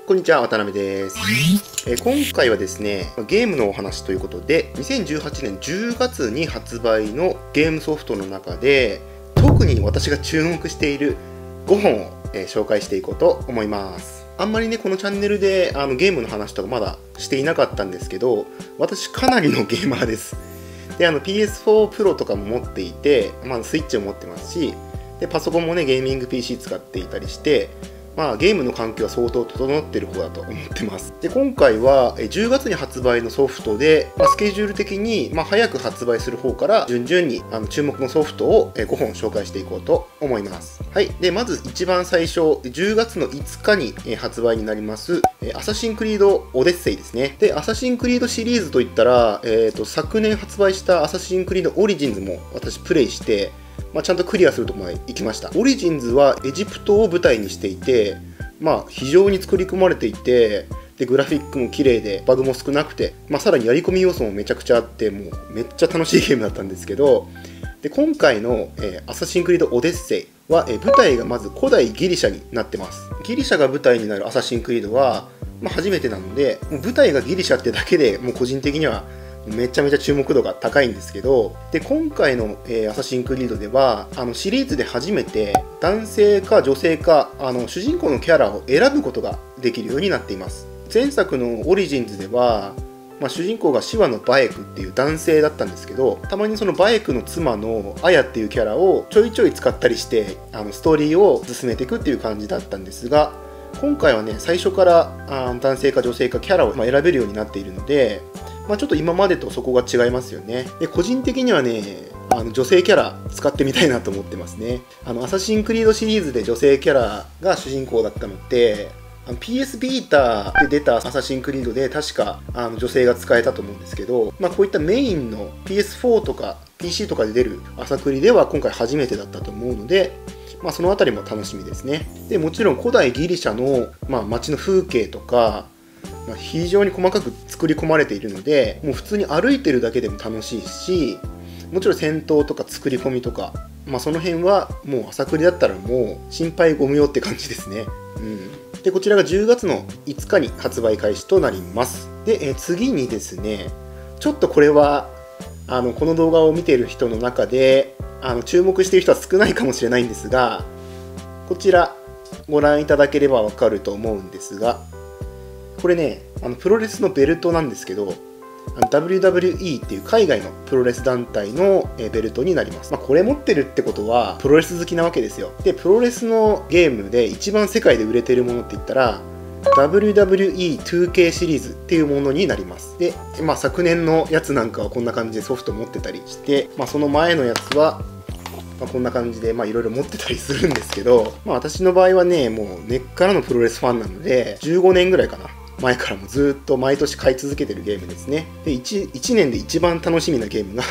こんにちは、渡辺です。今回はですね、ゲームのお話ということで、2018年10月に発売のゲームソフトの中で、特に私が注目している5本を、紹介していこうと思います。あんまりね、このチャンネルでゲームの話とかまだしていなかったんですけど、私かなりのゲーマーです。で、PS4 Pro とかも持っていて、スイッチを持ってますし、でパソコンもね、ゲーミング PC 使っていたりして、ゲームの環境は相当整っている方だと思ってます。で、今回は10月に発売のソフトで、スケジュール的に早く発売する方から順々に注目のソフトを5本紹介していこうと思います。はい。で、まず一番最初、10月の5日に発売になります、アサシンクリードオデッセイですね。で、アサシンクリードシリーズといったら、昨年発売したアサシンクリードオリジンズも私プレイして、ちゃんとクリアするところまで行きました。オリジンズはエジプトを舞台にしていて、非常に作り込まれていて、でグラフィックも綺麗でバグも少なくて、さらにやり込み要素もめちゃくちゃあって、もうめっちゃ楽しいゲームだったんですけど、で今回の、アサシンクリードオデッセイは、舞台がまず古代ギリシャになってます。ギリシャが舞台になるアサシンクリードは、初めてなので、もう舞台がギリシャってだけでもう個人的にはめちゃめちゃ注目度が高いんですけど、で今回の、アサシンクリードではシリーズで初めて男性か女性か主人公のキャラを選ぶことができるようになっています。前作のオリジンズでは、主人公がシワのバエクっていう男性だったんですけど、たまにそのバエクの妻のアヤっていうキャラをちょいちょい使ったりしてストーリーを進めていくっていう感じだったんですが、今回はね、最初から男性か女性かキャラを選べるようになっているので、ちょっと今までとそこが違いますよね。で個人的にはね、女性キャラ使ってみたいなと思ってますね。アサシンクリードシリーズで女性キャラが主人公だったのって、PS ビータで出たアサシンクリードで確か女性が使えたと思うんですけど、こういったメインの PS4 とか PC とかで出るアサクリでは今回初めてだったと思うので、そのあたりも楽しみですね。でもちろん古代ギリシャの、街の風景とか非常に細かく作り込まれているので、もう普通に歩いてるだけでも楽しいし、もちろん戦闘とか作り込みとか、その辺はもう朝栗だったらもう心配ご無用って感じですね。でこちらが10月の5日に発売開始となります。で、次にですね、ちょっとこれはこの動画を見ている人の中で注目している人は少ないかもしれないんですが、こちらご覧いただければわかると思うんですが、これね、プロレスのベルトなんですけど、WWE っていう海外のプロレス団体のベルトになります。これ持ってるってことはプロレス好きなわけですよ。でプロレスのゲームで一番世界で売れてるものって言ったら WWE2K シリーズっていうものになります。で、昨年のやつなんかはこんな感じでソフト持ってたりして、その前のやつはこんな感じでいろいろ持ってたりするんですけど、私の場合はね、もう根っからのプロレスファンなので15年ぐらいかな、前からもずっと毎年買い続けてるゲームですね。で 1年で一番楽しみなゲームが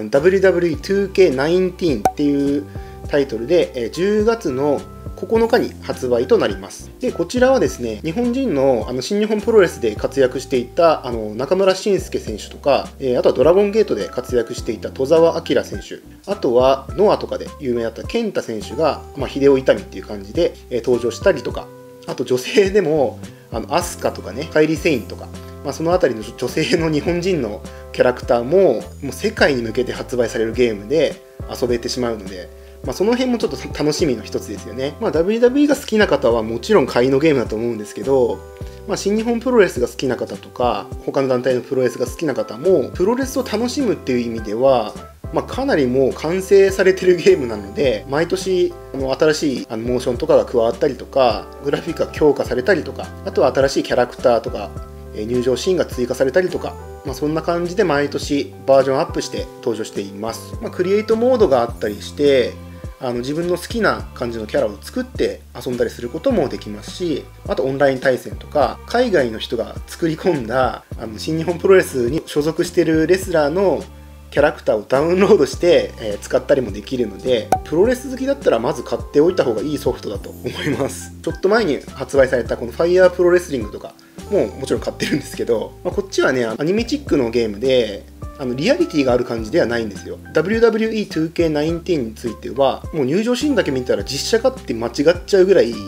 WWE2K19 っていうタイトルで10月の9日に発売となります。でこちらはですね、日本人の新日本プロレスで活躍していた中村慎介選手とか、あとはドラゴンゲートで活躍していた戸澤明選手、あとはノアとかで有名だった健太選手が、秀夫痛みっていう感じで登場したりとか、あと女性でもアスカとかね、カイリー・セインとか、そのあたりの女性の日本人のキャラクターもう世界に向けて発売されるゲームで遊べてしまうので、その辺もちょっと楽しみの一つですよね。WWE が好きな方はもちろん買いのゲームだと思うんですけど、新日本プロレスが好きな方とか他の団体のプロレスが好きな方もプロレスを楽しむっていう意味ではかなりもう完成されてるゲームなので、毎年新しいモーションとかが加わったりとか、グラフィックが強化されたりとか、あとは新しいキャラクターとか入場シーンが追加されたりとか、そんな感じで毎年バージョンアップして登場しています。クリエイトモードがあったりして、自分の好きな感じのキャラを作って遊んだりすることもできますし、あとオンライン対戦とか海外の人が作り込んだ新日本プロレスに所属しているレスラーのキャラクターをダウンロードして、使ったりもできるので、プロレス好きだったらまず買っておいた方がいいソフトだと思います。ちょっと前に発売されたこのファイヤープロレスリングとかもちろん買ってるんですけど、こっちはねアニメチックのゲームでリアリティがある感じではないんですよ。 WWE2K19 についてはもう入場シーンだけ見たら実写かって間違っちゃうぐらい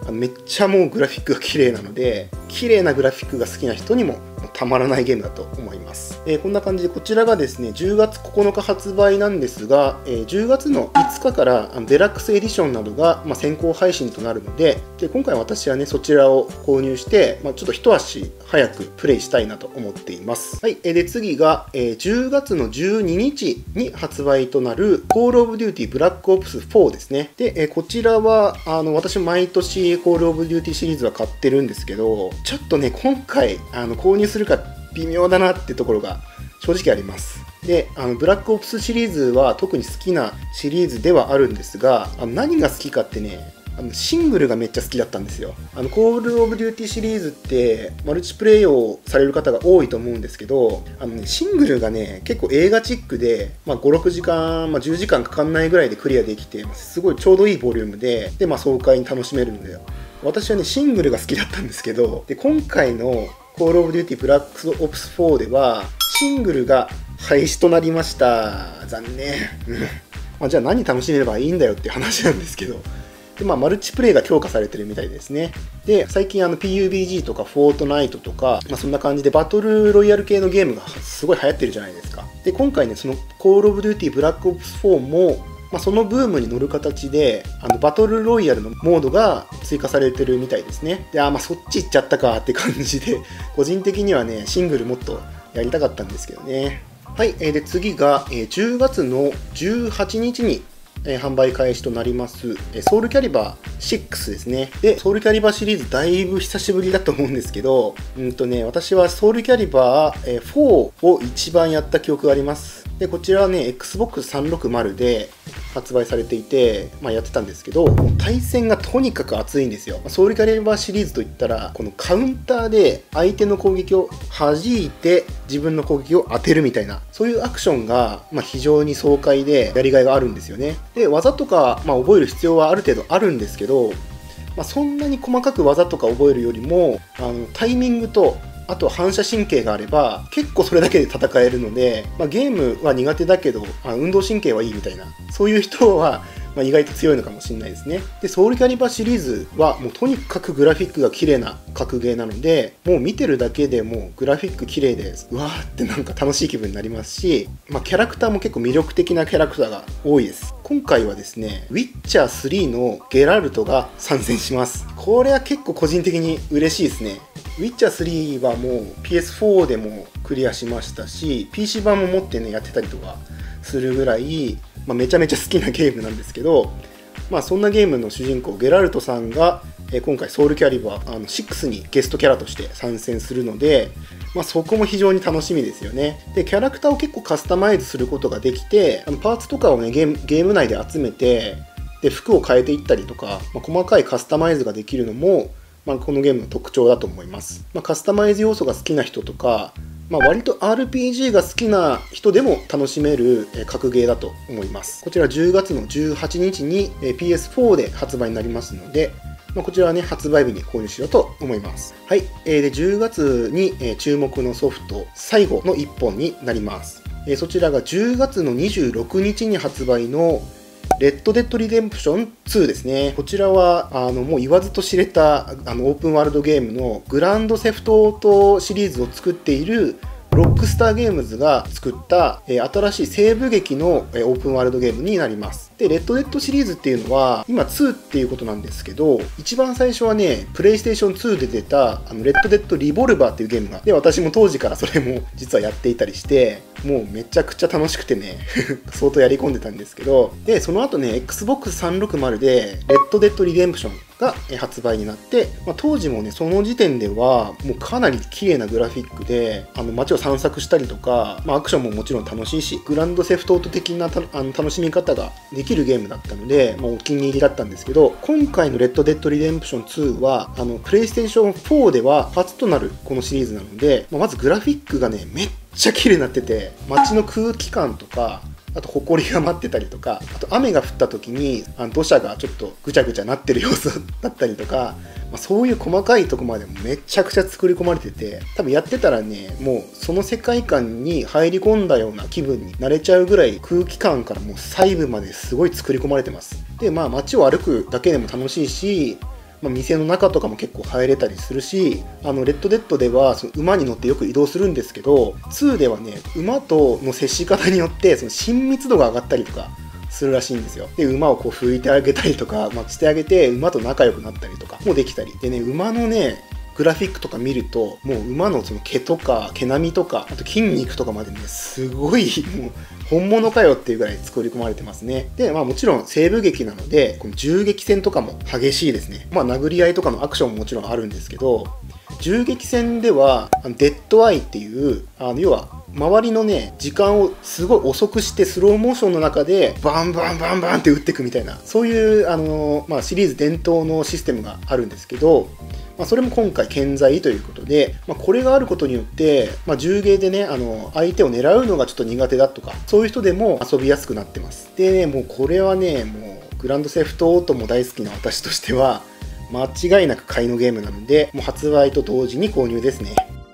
めっちゃもうグラフィックが綺麗なので、綺麗なグラフィックが好きな人にもたまらないゲームだと思います。こんな感じで、こちらがですね、10月9日発売なんですが、10月の5日からデラックスエディションなどが先行配信となるので、今回私はね、そちらを購入して、ちょっと一足早くプレイしたいなと思っています。はい。で、次が、10月の12日に発売となる Call of Duty Black Ops 4ですね。で、こちらは、私毎年 Call of Duty シリーズは買ってるんですけど、ちょっとね、今回、購入するか微妙だなってところが正直あります。で、ブラックオプスシリーズは特に好きなシリーズではあるんですが、何が好きかってね、シングルがめっちゃ好きだったんですよ。コールオブデューティシリーズってマルチプレイをされる方が多いと思うんですけど、シングルがね、結構映画チックで、5、6時間、10時間かかんないぐらいでクリアできて、すごいちょうどいいボリュームで、爽快に楽しめるんだよ。私はね、シングルが好きだったんですけど、で、今回のコールオブデューティブラックオプス4では、シングルが廃止となりました。残念。じゃあ何楽しめればいいんだよって話なんですけど。で、マルチプレイが強化されてるみたいですね。で、最近PUBG とかフォートナイトとか、そんな感じでバトルロイヤル系のゲームがすごい流行ってるじゃないですか。で、今回ね、そのコールオブデューティブラックオプス4も、そのブームに乗る形でバトルロイヤルのモードが追加されてるみたいですね。で、そっち行っちゃったかって感じで、個人的にはね、シングルもっとやりたかったんですけどね。はい。で、次が10月の18日に販売開始となりますソウルキャリバー6ですね。で、ソウルキャリバーシリーズだいぶ久しぶりだと思うんですけど、私はソウルキャリバー4を一番やった記憶があります。で、こちらはね、Xbox 360で発売されていて、やってたんですけど、もう対戦がとにかく熱いんですよ。ソウルキャリバーシリーズといったら、このカウンターで相手の攻撃を弾いて自分の攻撃を当てるみたいな、そういうアクションが、非常に爽快でやりがいがあるんですよね。で、技とか、覚える必要はある程度あるんですけど、そんなに細かく技とか覚えるよりも、タイミングと、あとは反射神経があれば結構それだけで戦えるので、ゲームは苦手だけど運動神経はいいみたいな、そういう人は意外と強いのかもしれないですね。で、ソウルキャリバーシリーズはもうとにかくグラフィックが綺麗な格ゲーなので、もう見てるだけでもうグラフィック綺麗で、うわーってなんか楽しい気分になりますし、キャラクターも結構魅力的なキャラクターが多いです。今回はですね、ウィッチャー3のゲラルトが参戦します。これは結構個人的に嬉しいですね。ウィッチャー3はもう PS4 でもクリアしましたし、PC 版も持ってね、やってたりとかするぐらい、めちゃめちゃ好きなゲームなんですけど、そんなゲームの主人公、ゲラルトさんが、今回ソウルキャリバー6にゲストキャラとして参戦するので、そこも非常に楽しみですよね。で、キャラクターを結構カスタマイズすることができて、パーツとかをね、ゲーム内で集めて、で、服を変えていったりとか、細かいカスタマイズができるのも、このゲームの特徴だと思います。カスタマイズ要素が好きな人とか、割と RPG が好きな人でも楽しめる格ゲーだと思います。こちら10月の18日に PS4 で発売になりますので、こちらはね、発売日に購入しようと思います。はい。で、10月に注目のソフト、最後の1本になります。そちらが10月の26日に発売のレッドデッドリデンプション2ですね。こちらはもう言わずと知れたオープンワールドゲームのグランドセフトオートシリーズを作っているロックスターゲームズが作った新しい西部劇のオープンワールドゲームになります。で、レッドデッドシリーズっていうのは今2っていうことなんですけど、一番最初はね、プレイステーション2で出たレッドデッドリボルバーっていうゲームが、で、私も当時からそれも実はやっていたりして、もうめちゃくちゃ楽しくてね相当やり込んでたんですけど、で、その後ね、Xbox 360でレッドデッドリデンプションが発売になって、当時もね、その時点ではもうかなり綺麗なグラフィックで街を散策したりとか、アクションももちろん楽しいし、グランドセフトオート的な楽しみ方ができるゲームだったので、お気に入りだったんですけど、今回のレッドデッドリデンプション2はプレイステーション4では初となるこのシリーズなので、まずグラフィックがね、めっちゃ綺麗になってて、街の空気感とか、あと埃が舞ってたりとか、あと雨が降った時に土砂がちょっとぐちゃぐちゃなってる様子だったりとか、そういう細かいとこまでもめちゃくちゃ作り込まれてて、多分やってたらね、もうその世界観に入り込んだような気分になれちゃうぐらい、空気感からもう細部まですごい作り込まれてます。で、街を歩くだけでも楽しいし、 店の中とかも結構入れたりするし、レッドデッドではその馬に乗ってよく移動するんですけど、2ではね、馬との接し方によってその親密度が上がったりとかするらしいんですよ。で、馬をこう拭いてあげたりとか、してあげて、馬と仲良くなったりとかもできたり。でね、馬のね、グラフィックとか見ると、もう馬のその毛とか毛並みとか、あと筋肉とかまでね、すごいもう本物かよっていうぐらい作り込まれてますね。で、もちろん西部劇なので、この銃撃戦とかも激しいですね。殴り合いとかのアクションももちろんあるんですけど、銃撃戦ではデッドアイっていう要は周りのね時間をすごい遅くしてスローモーションの中でバンバンバンバンって撃っていくみたいな、そういうシリーズ伝統のシステムがあるんですけど、それも今回健在ということで、これがあることによって、銃芸でね相手を狙うのがちょっと苦手だとか、そういう人でも遊びやすくなってます。でね、もうこれはね、もうグランドセフトオートも大好きな私としては間違いなく買いのゲームなので、もう発売と同時に購入ですね。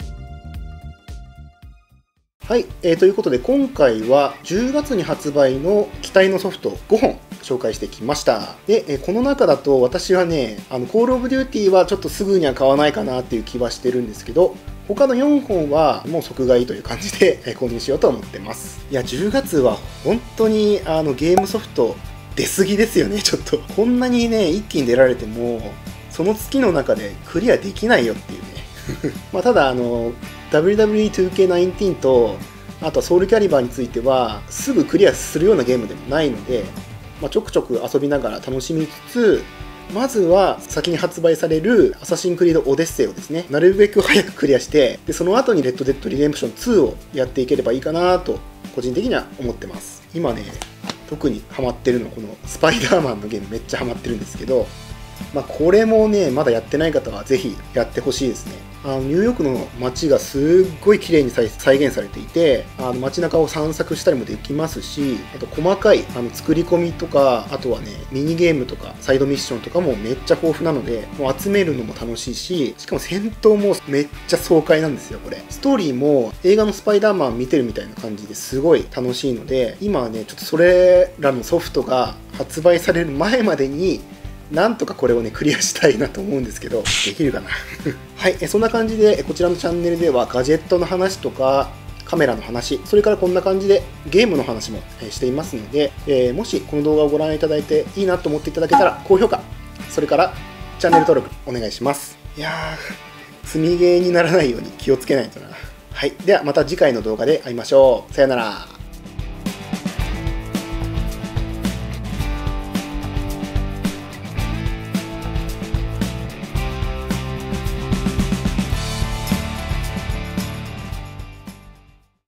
はい、ということで今回は10月に発売の期待のソフト5本紹介してきました。で、この中だと私はね、コールオブデューティーはちょっとすぐには買わないかなっていう気はしてるんですけど、他の4本はもう即買いという感じで購入しようと思ってます。いや、10月は本当にゲームソフト出過ぎですよね。ちょっとこんなにね一気に出られてもその月の中でクリアできないよっていうねただWWE2K19 とあとはソウルキャリバーについてはすぐクリアするようなゲームでもないので、ちょくちょく遊びながら楽しみつつ、まずは先に発売されるアサシンクリードオデッセイをですね、なるべく早くクリアして、でその後にレッドデッドリデンプション2をやっていければいいかなと個人的には思ってます。今ね特にハマってるのはこのスパイダーマンのゲームめっちゃハマってるんですけど、これもねまだやってない方はぜひやってほしいですね。ニューヨークの街がすっごい綺麗に再現されていて、街中を散策したりもできますし、あと細かい作り込みとか、あとはねミニゲームとかサイドミッションとかもめっちゃ豊富なので、もう集めるのも楽しいし、しかも戦闘もめっちゃ爽快なんですよ。これストーリーも映画のスパイダーマン見てるみたいな感じですごい楽しいので、今はねちょっとそれらのソフトが発売される前までになんとかこれをねクリアしたいなと思うんですけど、できるかなはい、そんな感じでこちらのチャンネルではガジェットの話とかカメラの話、それからこんな感じでゲームの話もしていますので、もしこの動画をご覧いただいていいなと思っていただけたら高評価、それからチャンネル登録お願いします。いやー、積みゲーにならないように気をつけないとな。はい、ではまた次回の動画で会いましょう。さよなら。